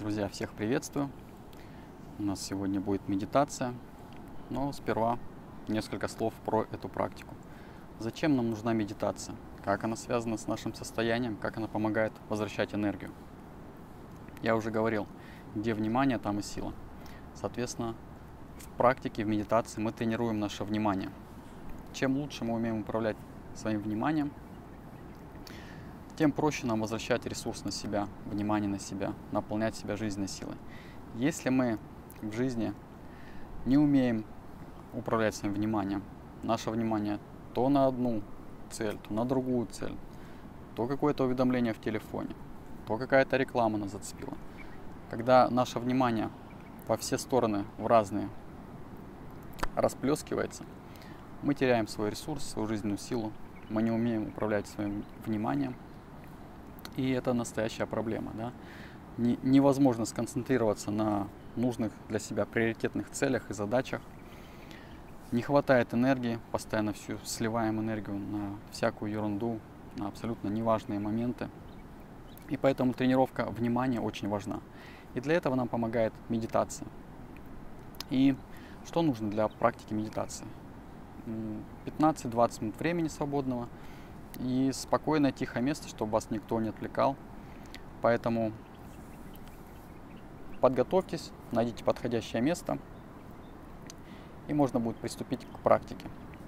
Друзья, всех приветствую. У нас сегодня будет медитация, но сперва несколько слов про эту практику. Зачем нам нужна медитация? Как она связана с нашим состоянием? Как она помогает возвращать энергию? Я уже говорил, где внимание, там и сила. Соответственно, в практике, в медитации мы тренируем наше внимание. Чем лучше мы умеем управлять своим вниманием, тем проще нам возвращать ресурс на себя, внимание на себя, наполнять себя жизненной силой. Если мы в жизни не умеем управлять своим вниманием, наше внимание то на одну цель, то на другую цель, то какое-то уведомление в телефоне, то какая-то реклама нас зацепила. Когда наше внимание во все стороны, в разные, расплескивается, мы теряем свой ресурс, свою жизненную силу, мы не умеем управлять своим вниманием. И это настоящая проблема. Да? Невозможно сконцентрироваться на нужных для себя приоритетных целях и задачах. Не хватает энергии, постоянно всю сливаем энергию на всякую ерунду, на абсолютно неважные моменты. И поэтому тренировка внимания очень важна. И для этого нам помогает медитация. И что нужно для практики медитации? 15-20 минут времени свободного и спокойное тихое место, чтобы вас никто не отвлекал. Поэтому подготовьтесь, найдите подходящее место, и можно будет приступить к практике.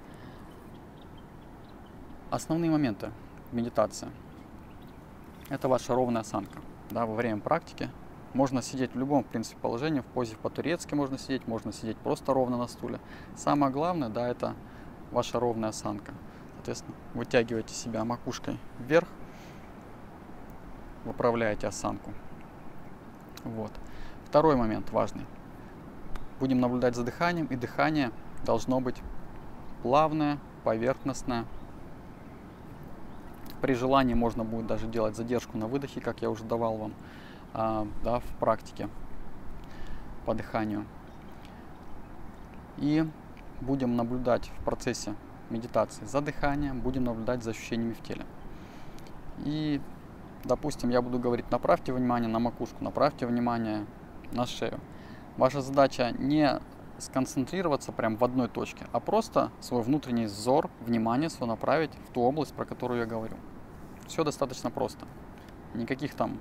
Основные моменты медитации – это ваша ровная осанка. Да, во время практики можно сидеть в любом, в принципе, положении, в позе по-турецки можно сидеть просто ровно на стуле. Самое главное, да, это ваша ровная осанка. Соответственно, вытягиваете себя макушкой вверх, выправляете осанку. Вот. Второй момент важный. Будем наблюдать за дыханием, и дыхание должно быть плавное, поверхностное. При желании можно будет даже делать задержку на выдохе, как я уже давал вам в практике по дыханию. И будем наблюдать в процессе медитации за дыханием, будем наблюдать за ощущениями в теле. И, допустим, я буду говорить: направьте внимание на макушку, направьте внимание на шею. Ваша задача не сконцентрироваться прям в одной точке, а просто свой внутренний взор, внимание свое направить в ту область, про которую я говорю. Все достаточно просто. Никаких там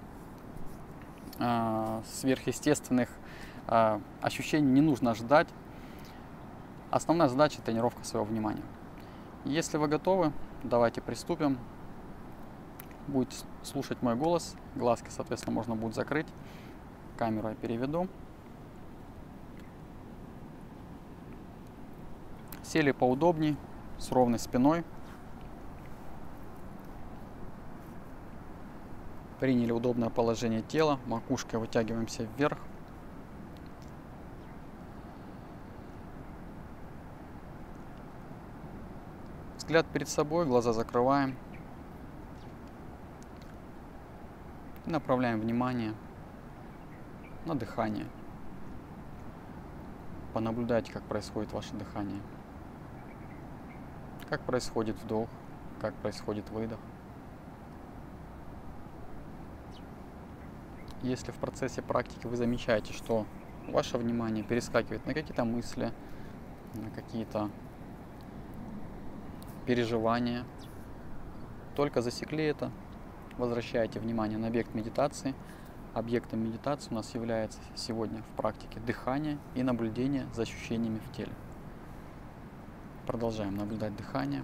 сверхъестественных ощущений не нужно ждать. Основная задача – тренировка своего внимания. Если вы готовы, давайте приступим. Будете слушать мой голос. Глазки, соответственно, можно будет закрыть. Камеру я переведу. Сели поудобней, с ровной спиной. Приняли удобное положение тела. Макушкой вытягиваемся вверх. Взгляд перед собой, глаза закрываем. И направляем внимание на дыхание. Понаблюдайте, как происходит ваше дыхание. Как происходит вдох, как происходит выдох. Если в процессе практики вы замечаете, что ваше внимание перескакивает на какие-то мысли, на какие-то переживания, только засекли это, возвращаете внимание на объект медитации. Объектом медитации у нас является сегодня в практике дыхание и наблюдение за ощущениями в теле. Продолжаем наблюдать дыхание.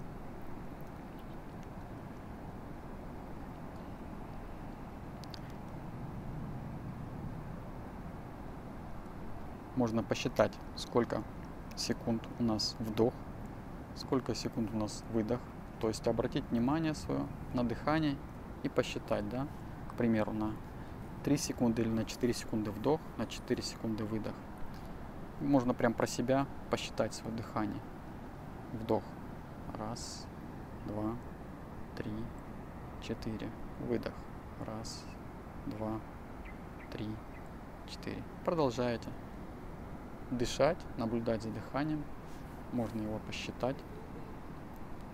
Можно посчитать, сколько секунд у нас вдох, сколько секунд у нас выдох. То есть обратить внимание свое на дыхание и посчитать, да, к примеру, на 3 секунды или на 4 секунды вдох, на 4 секунды выдох. Можно прям про себя посчитать свое дыхание. Вдох. 1, 2, 3, 4. Выдох. 1, 2, 3, 4. Продолжаете дышать, наблюдать за дыханием. Можно его посчитать.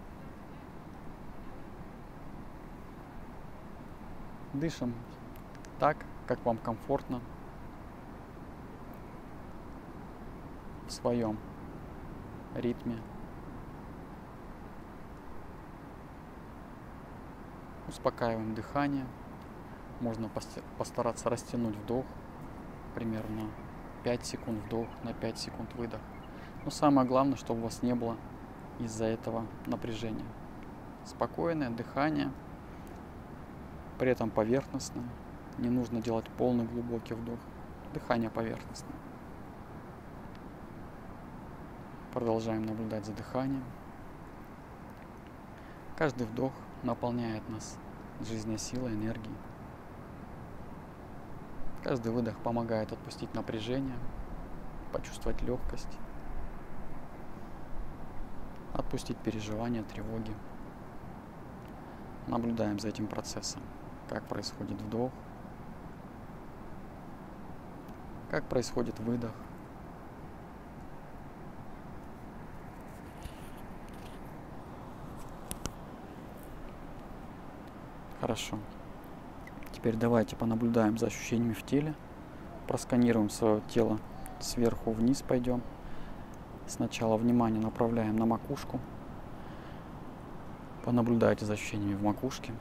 Дышим так, как вам комфортно, в своем ритме. Успокаиваем дыхание. Можно постараться растянуть вдох, примерно 5 секунд вдох, на 5 секунд выдох. Но самое главное, чтобы у вас не было из-за этого напряжения. Спокойное дыхание, при этом поверхностное. Не нужно делать полный глубокий вдох. Дыхание поверхностное. Продолжаем наблюдать за дыханием. Каждый вдох наполняет нас жизненной силой, энергией. Каждый выдох помогает отпустить напряжение, почувствовать легкость, отпустить переживания, тревоги. Наблюдаем за этим процессом, как происходит вдох, как происходит выдох. Хорошо. Теперь давайте понаблюдаем за ощущениями в теле. Просканируем свое тело сверху вниз, пойдем. Сначала внимание направляем на макушку. Понаблюдайте за ощущениями в макушке.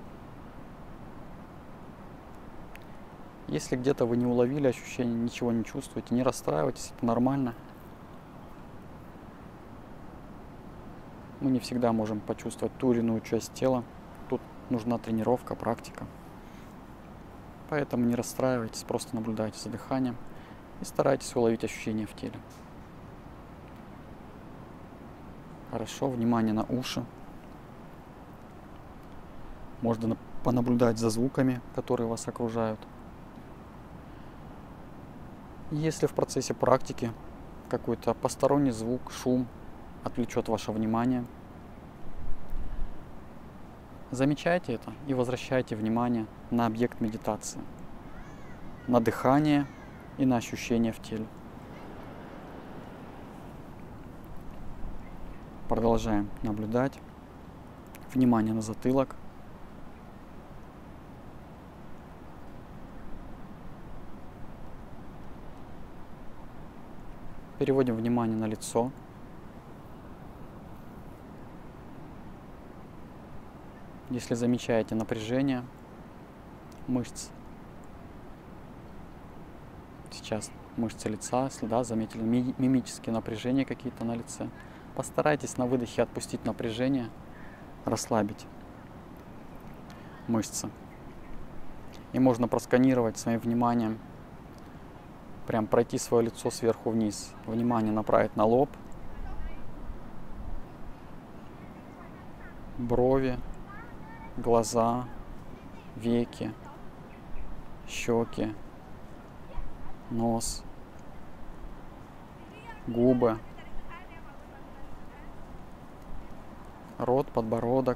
Если где-то вы не уловили ощущения, ничего не чувствуете, не расстраивайтесь, это нормально. Мы не всегда можем почувствовать ту или иную часть тела. Тут нужна тренировка, практика. Поэтому не расстраивайтесь, просто наблюдайте за дыханием и старайтесь уловить ощущения в теле. Хорошо, внимание на уши. Можно понаблюдать за звуками, которые вас окружают. Если в процессе практики какой-то посторонний звук, шум отвлечет ваше внимание, замечайте это и возвращайте внимание на объект медитации, на дыхание и на ощущения в теле. Продолжаем наблюдать. Внимание на затылок. Переводим внимание на лицо. Если замечаете напряжение мышц, сейчас мышцы лица, если да, заметили мимические напряжения какие-то на лице, постарайтесь на выдохе отпустить напряжение, расслабить мышцы. И можно просканировать своим вниманием, прям пройти свое лицо сверху вниз. Внимание направить на лоб, брови, глаза, веки, щеки, нос, губы, рот, подбородок.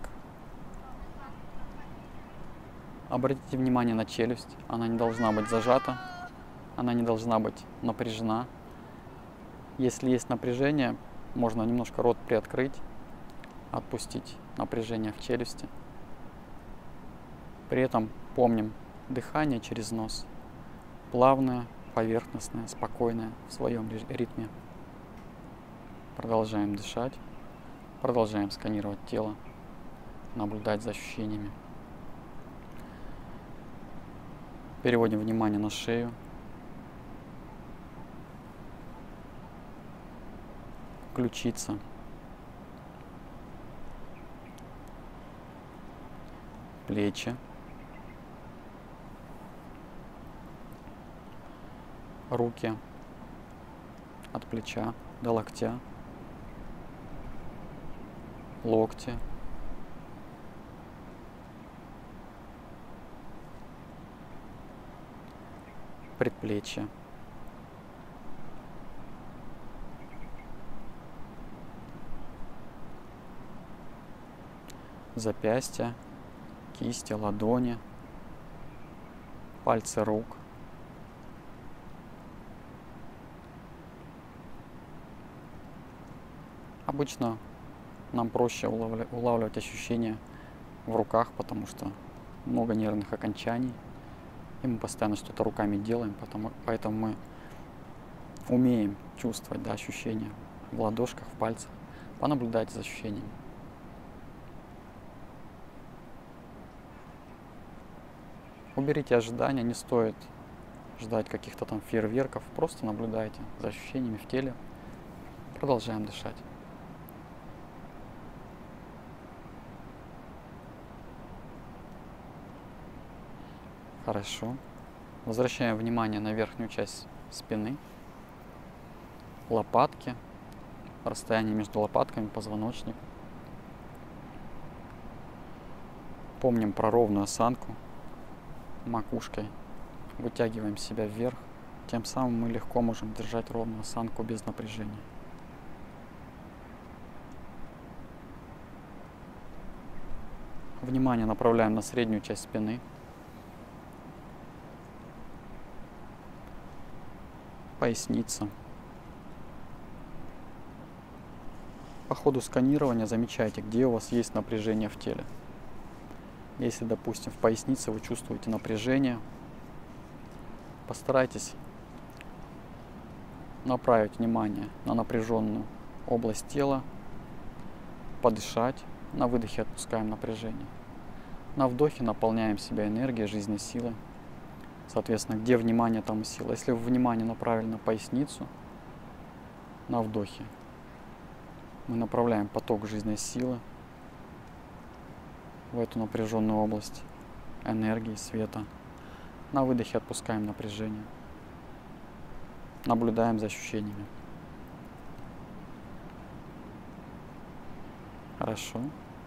Обратите внимание на челюсть. Она не должна быть зажата, она не должна быть напряжена. Если есть напряжение, можно немножко рот приоткрыть, отпустить напряжение в челюсти. При этом помним дыхание через нос. Плавное, поверхностное, спокойное, в своем ритме. Продолжаем дышать. Продолжаем сканировать тело, наблюдать за ощущениями. Переводим внимание на шею. Ключица. Плечи. Руки от плеча до локтя. Локти. Предплечья. Запястья, кисти, ладони, пальцы рук. Обычно нам проще улавливать ощущения в руках, потому что много нервных окончаний. И мы постоянно что-то руками делаем, поэтому мы умеем чувствовать, да, ощущения в ладошках, в пальцах. Понаблюдайте за ощущениями. Уберите ожидания, не стоит ждать каких-то там фейерверков, просто наблюдайте за ощущениями в теле. Продолжаем дышать. Хорошо. Возвращаем внимание на верхнюю часть спины, лопатки, расстояние между лопатками, позвоночник. Помним про ровную осанку. Макушкой вытягиваем себя вверх. Тем самым мы легко можем держать ровную осанку без напряжения. Внимание направляем на среднюю часть спины. Поясница. По ходу сканирования замечайте, где у вас есть напряжение в теле. Если, допустим, в пояснице вы чувствуете напряжение, постарайтесь направить внимание на напряженную область тела, подышать. На выдохе отпускаем напряжение. На вдохе наполняем себя энергией, жизненной силой. Соответственно, где внимание, там и сила. Если вы внимание направили на поясницу, на вдохе мы направляем поток жизненной силы в эту напряженную область энергии, света. На выдохе отпускаем напряжение. Наблюдаем за ощущениями. Хорошо.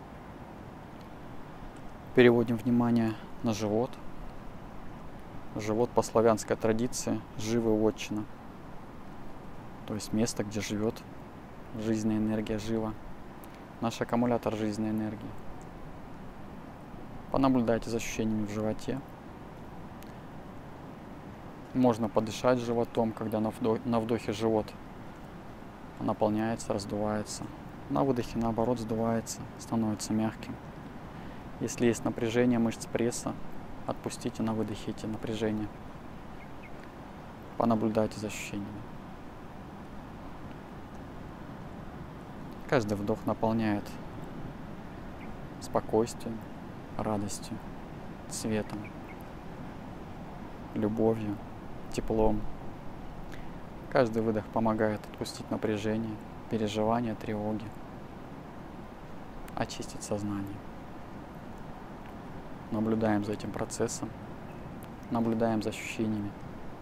Переводим внимание на живот. Живот по славянской традиции – живая вотчина. То есть место, где живет жизненная энергия, жива. Наш аккумулятор жизненной энергии. Понаблюдайте за ощущениями в животе. Можно подышать животом, когда на вдохе живот наполняется, раздувается. На выдохе, наоборот, сдувается, становится мягким. Если есть напряжение мышц пресса, отпустите на выдохе эти напряжения. Понаблюдайте за ощущениями. Каждый вдох наполняет спокойствием, радостью, светом, любовью, теплом. Каждый выдох помогает отпустить напряжение, переживания, тревоги, очистить сознание. Наблюдаем за этим процессом, наблюдаем за ощущениями.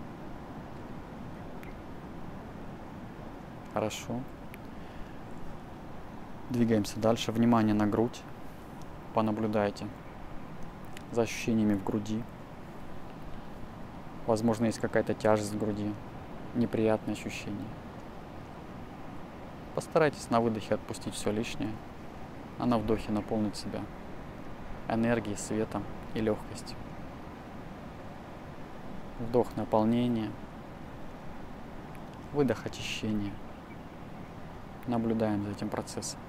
Хорошо. Двигаемся дальше. Внимание на грудь. Понаблюдайте за ощущениями в груди. Возможно, есть какая-то тяжесть в груди, неприятные ощущения. Постарайтесь на выдохе отпустить все лишнее, а на вдохе наполнить себя энергией, светом и легкостью. Вдох наполнение, выдох очищения. Наблюдаем за этим процессом.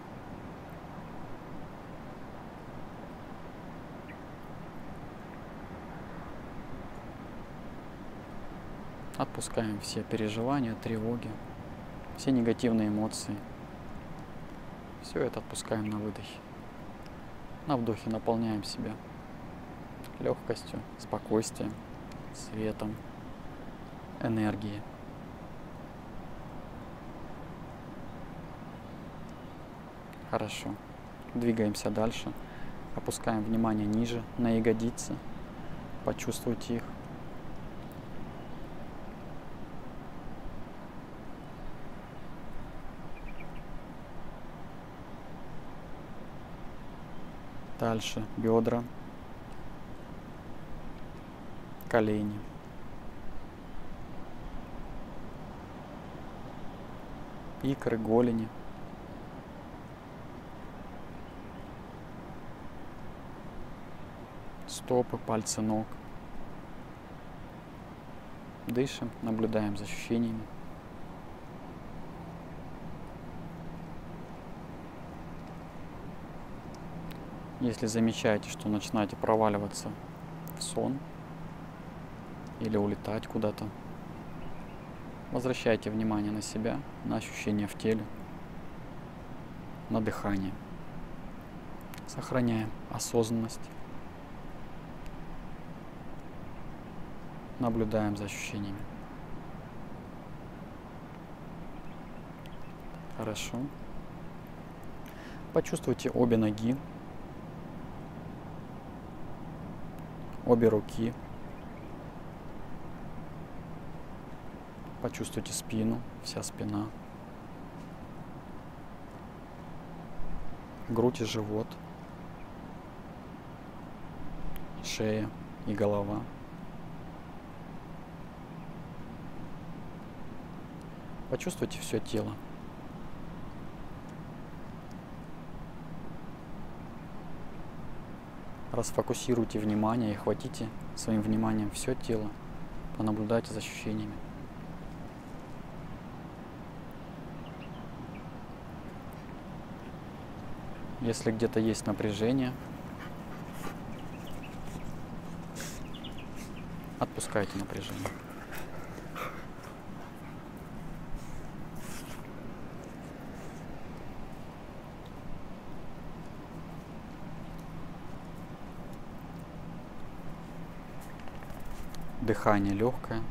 Отпускаем все переживания, тревоги, все негативные эмоции. Все это отпускаем на выдохе. На вдохе наполняем себя легкостью, спокойствием, светом, энергией. Хорошо. Двигаемся дальше. Опускаем внимание ниже, на ягодицы. Почувствуйте их. Дальше бедра, колени, икры, голени, стопы, пальцы ног. Дышим, наблюдаем за ощущениями. Если замечаете, что начинаете проваливаться в сон, или улетать куда-то. Возвращайте внимание на себя, на ощущения в теле, на дыхание. Сохраняем осознанность. Наблюдаем за ощущениями. Хорошо. Почувствуйте обе ноги, обе руки. Почувствуйте спину, вся спина, грудь и живот, шея и голова. Почувствуйте все тело. Расфокусируйте внимание и охватите своим вниманием все тело. Понаблюдайте за ощущениями. Если где-то есть напряжение, отпускайте напряжение. Дыхание легкое,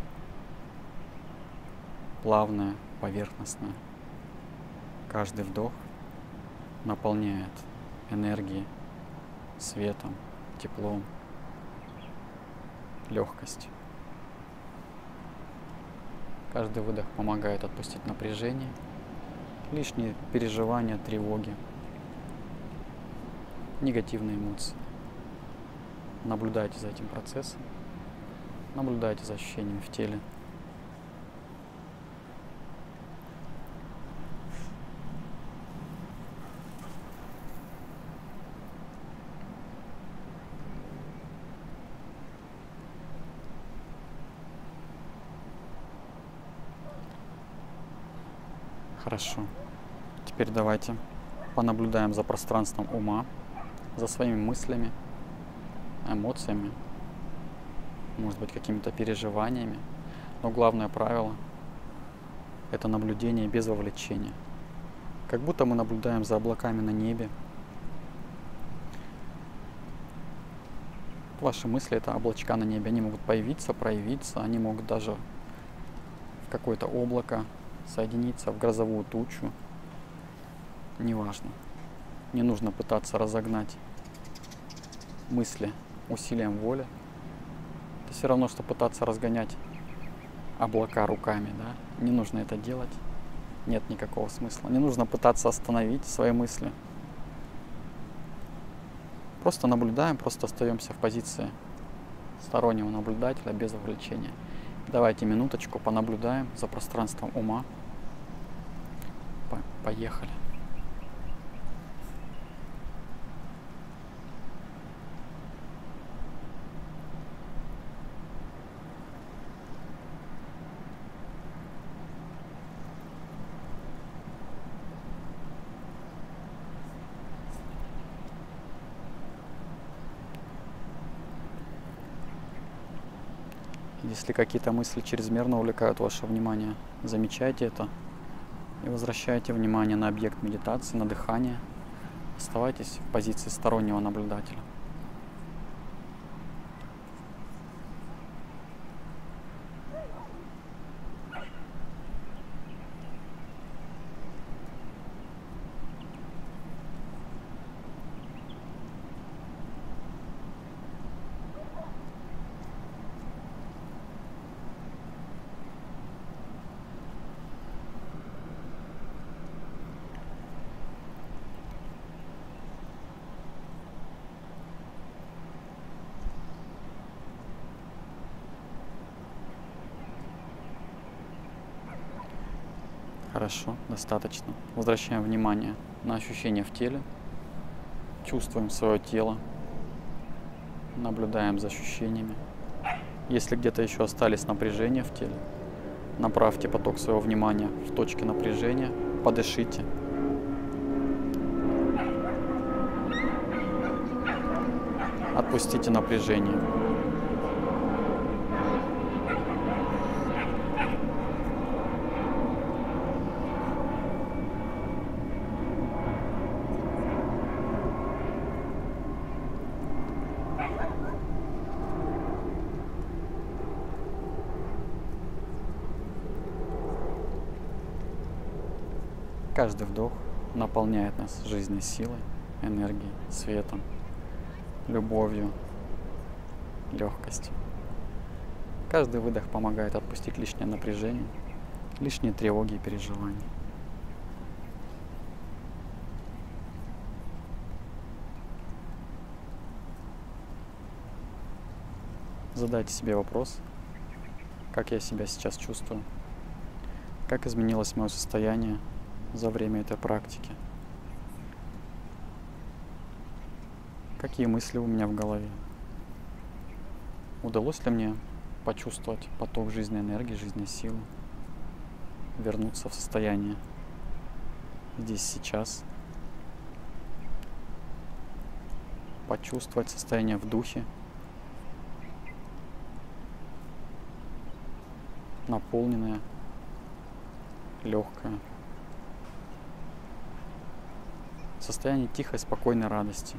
плавное, поверхностное. Каждый вдох наполняет энергией, светом, теплом, легкостью. Каждый выдох помогает отпустить напряжение, лишние переживания, тревоги, негативные эмоции. Наблюдайте за этим процессом, наблюдайте за ощущениями в теле. Хорошо. Теперь давайте понаблюдаем за пространством ума, за своими мыслями, эмоциями, может быть, какими-то переживаниями. Но главное правило – это наблюдение без вовлечения. Как будто мы наблюдаем за облаками на небе. Ваши мысли – это облачка на небе. Они могут появиться, проявиться, они могут даже в какое-то облако соединиться, в грозовую тучу. Неважно. Не нужно пытаться разогнать мысли усилием воли. Это все равно, что пытаться разгонять облака руками, да? Не нужно это делать. Нет никакого смысла. Не нужно пытаться остановить свои мысли. Просто наблюдаем, просто остаемся в позиции стороннего наблюдателя без вовлечения. Давайте минуточку понаблюдаем за пространством ума. Поехали. Если какие-то мысли чрезмерно увлекают ваше внимание, замечайте это и возвращайте внимание на объект медитации, на дыхание. Оставайтесь в позиции стороннего наблюдателя. Хорошо, достаточно. Возвращаем внимание на ощущения в теле. Чувствуем свое тело. Наблюдаем за ощущениями. Если где-то еще остались напряжения в теле, направьте поток своего внимания в точке напряжения. Подышите. Отпустите напряжение. Каждый вдох наполняет нас жизненной силой, энергией, светом, любовью, легкостью. Каждый выдох помогает отпустить лишнее напряжение, лишние тревоги и переживания. Задайте себе вопрос, как я себя сейчас чувствую, как изменилось мое состояние за время этой практики, какие мысли у меня в голове, удалось ли мне почувствовать поток жизненной энергии, жизненной силы, вернуться в состояние здесь, сейчас, почувствовать состояние в духе, наполненное, легкое, состояние тихой, спокойной радости.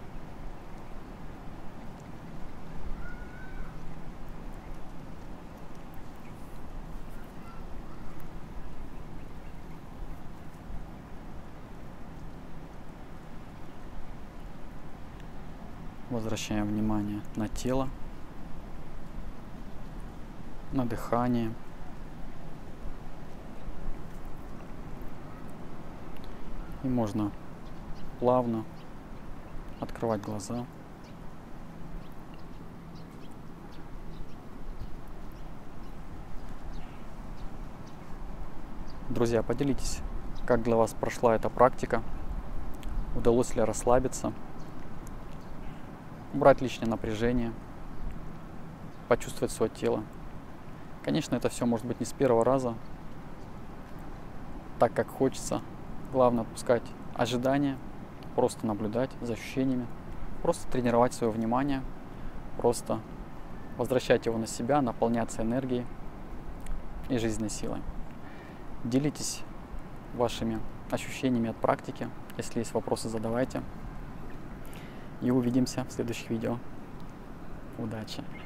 Возвращаем внимание на тело, на дыхание. И можно плавно открывать глаза. Друзья, поделитесь, как для вас прошла эта практика, удалось ли расслабиться, убрать лишнее напряжение, почувствовать свое тело. Конечно, это все может быть не с первого раза, так как хочется. Главное отпускать ожидания, просто наблюдать за ощущениями, просто тренировать свое внимание, просто возвращать его на себя, наполняться энергией и жизненной силой. Делитесь вашими ощущениями от практики. Если есть вопросы, задавайте. И увидимся в следующих видео. Удачи!